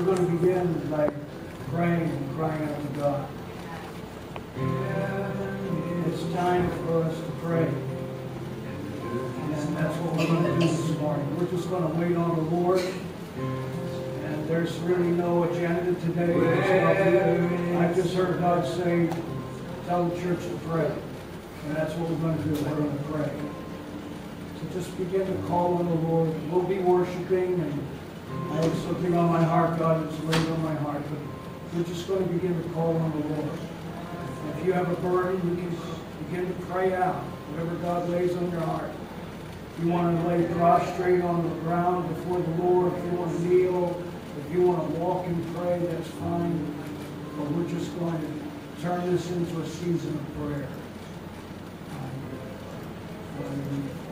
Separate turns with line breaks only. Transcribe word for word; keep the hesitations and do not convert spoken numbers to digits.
going to begin by praying and crying out to God. It's time for us to pray. And that's what we're going to do this morning. We're just going to wait on the Lord. And there's really no agenda today. I just heard God say, tell the church to pray. And that's what we're going to do. We're going to pray. So just begin to call on the Lord. We'll be worshiping, and I have something on my heart, God, that's laid on my heart. But we're just going to begin to call on the Lord. And if you have a burden, you can begin to pray out whatever God lays on your heart. If you want to lay prostrate on the ground before the Lord, if you want to kneel, if you want to walk and pray, that's fine. But we're just going to turn this into a season of prayer. Hallelujah.